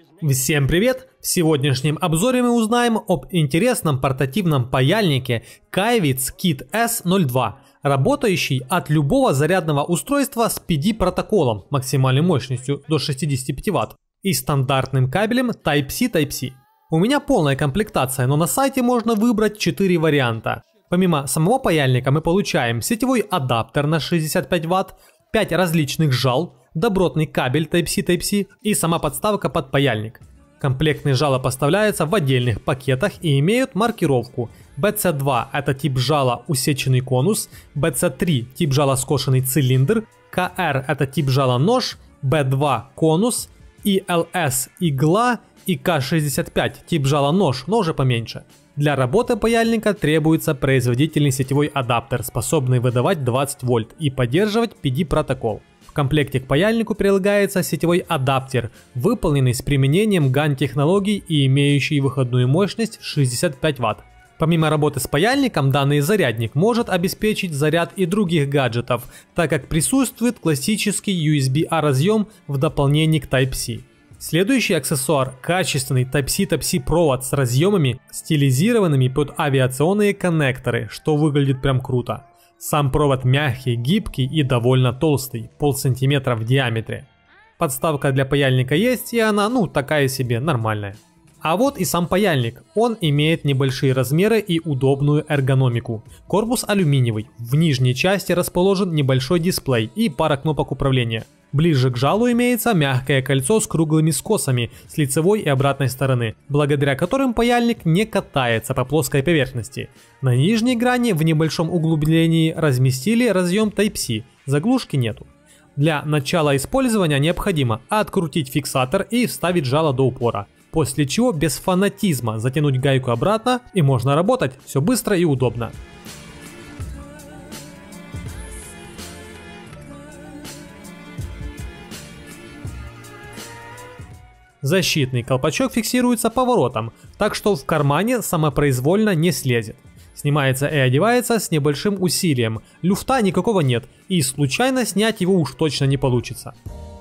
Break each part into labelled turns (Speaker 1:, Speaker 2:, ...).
Speaker 1: Всем привет! В сегодняшнем обзоре мы узнаем об интересном портативном паяльнике Kivitz Kit S02, работающий от любого зарядного устройства с PD-протоколом максимальной мощностью до 65 Вт и стандартным кабелем Type-C Type-C. У меня полная комплектация, но на сайте можно выбрать 4 варианта. Помимо самого паяльника мы получаем сетевой адаптер на 65 Вт, 5 различных жал, добротный кабель Type-C Type-C и сама подставка под паяльник. Комплектные жала поставляются в отдельных пакетах и имеют маркировку. BC2 – это тип жала усеченный конус, BC3 – тип жала скошенный цилиндр, KR – это тип жала нож, B2 – конус, ELS – игла и K65 – тип жала нож, но уже поменьше. Для работы паяльника требуется производительный сетевой адаптер, способный выдавать 20 вольт и поддерживать PD-протокол. В комплекте к паяльнику прилагается сетевой адаптер, выполненный с применением GaN-технологий и имеющий выходную мощность 65 Вт. Помимо работы с паяльником, данный зарядник может обеспечить заряд и других гаджетов, так как присутствует классический USB-A разъем в дополнение к Type-C. Следующий аксессуар – качественный Type-C Type-C провод с разъемами, стилизированными под авиационные коннекторы, что выглядит прям круто. Сам провод мягкий, гибкий и довольно толстый, полсантиметра в диаметре. Подставка для паяльника есть, и она, такая себе, нормальная. А вот и сам паяльник. Он имеет небольшие размеры и удобную эргономику. Корпус алюминиевый, в нижней части расположен небольшой дисплей и пара кнопок управления. Ближе к жалу имеется мягкое кольцо с круглыми скосами с лицевой и обратной стороны, благодаря которым паяльник не катается по плоской поверхности. На нижней грани в небольшом углублении разместили разъем Type-C, заглушки нету. Для начала использования необходимо открутить фиксатор и вставить жало до упора, после чего без фанатизма затянуть гайку обратно и можно работать, все быстро и удобно. Защитный колпачок фиксируется поворотом, так что в кармане самопроизвольно не слезет. Снимается и одевается с небольшим усилием, люфта никакого нет, и случайно снять его уж точно не получится.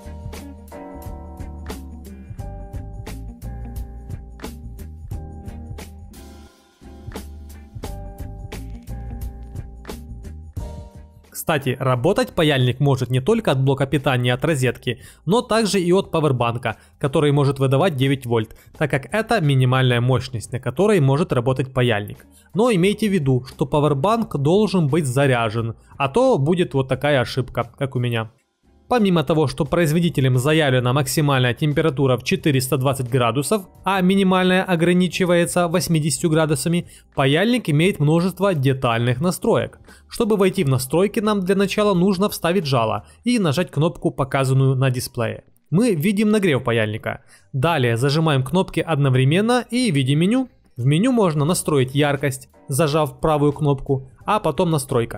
Speaker 1: Кстати, работать паяльник может не только от блока питания от розетки, но также и от павербанка, который может выдавать 9 вольт, так как это минимальная мощность, на которой может работать паяльник. Но имейте в виду, что павербанк должен быть заряжен, а то будет вот такая ошибка, как у меня. Помимо того, что производителем заявлена максимальная температура в 420 градусов, а минимальная ограничивается 80 градусами, паяльник имеет множество детальных настроек. Чтобы войти в настройки, нам для начала нужно вставить жало и нажать кнопку, показанную на дисплее. Мы видим нагрев паяльника. Далее зажимаем кнопки одновременно и видим меню. В меню можно настроить яркость, зажав правую кнопку, а потом настройка.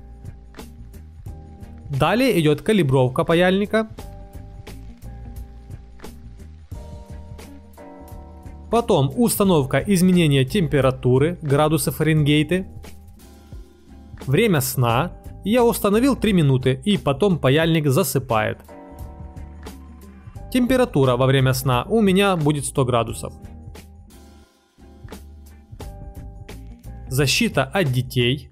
Speaker 1: Далее идет калибровка паяльника. Потом установка изменения температуры, градусы Фаренгейта. Время сна. Я установил 3 минуты, и потом паяльник засыпает. Температура во время сна у меня будет 100 градусов. Защита от детей.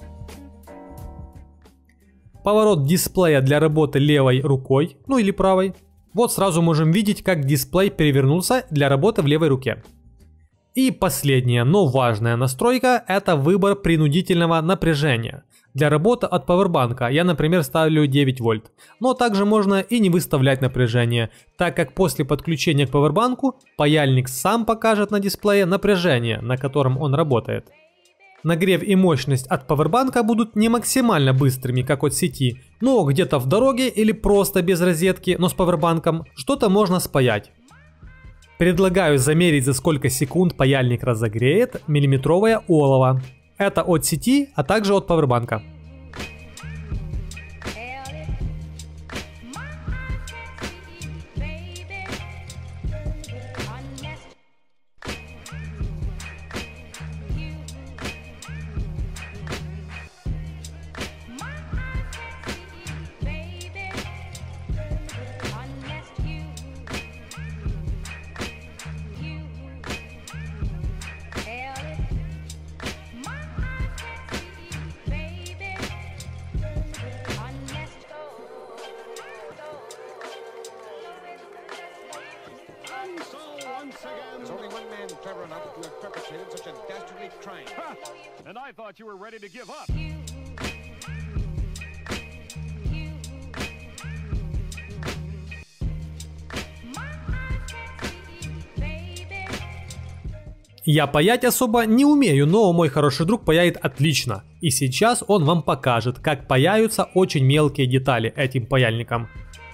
Speaker 1: Поворот дисплея для работы левой рукой, или правой. Вот сразу можем видеть, как дисплей перевернулся для работы в левой руке. И последняя, но важная настройка – это выбор принудительного напряжения. Для работы от павербанка я, например, ставлю 9 вольт. Но также можно и не выставлять напряжение, так как после подключения к павербанку паяльник сам покажет на дисплее напряжение, на котором он работает. Нагрев и мощность от павербанка будут не максимально быстрыми, как от сети, но где-то в дороге или просто без розетки, но с павербанком, что-то можно спаять. Предлагаю замерить, за сколько секунд паяльник разогреет миллиметровое олово. Это от сети, а также от павербанка.
Speaker 2: There's only one man clever enough to have perpetrated such a dastardly crime.
Speaker 3: And I thought you were ready to give up.
Speaker 1: Я паять особо не умею, но мой хороший друг паяет отлично. И сейчас он вам покажет, как паяются очень мелкие детали этим паяльником.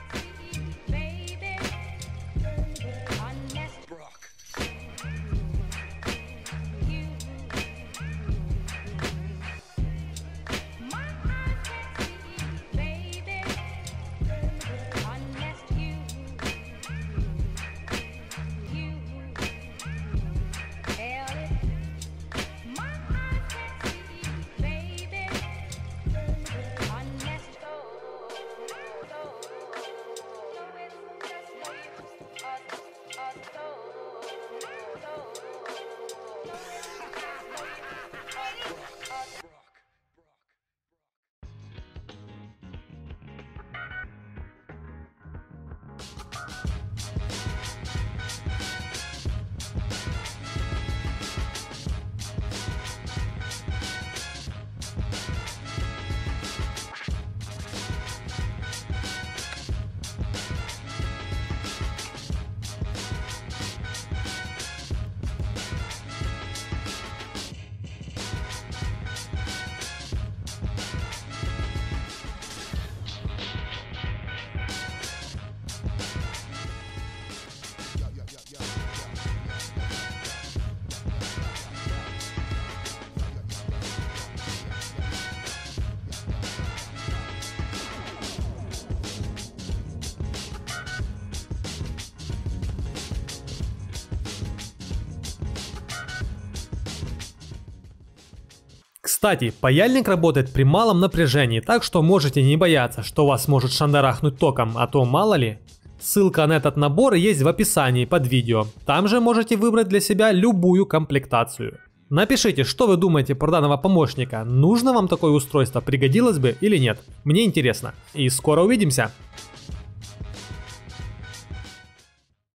Speaker 1: Кстати, паяльник работает при малом напряжении, так что можете не бояться, что вас может шандарахнуть током, а то мало ли. Ссылка на этот набор есть в описании под видео. Там же можете выбрать для себя любую комплектацию. Напишите, что вы думаете про данного помощника, нужно вам такое устройство, пригодилось бы или нет. Мне интересно. И скоро увидимся!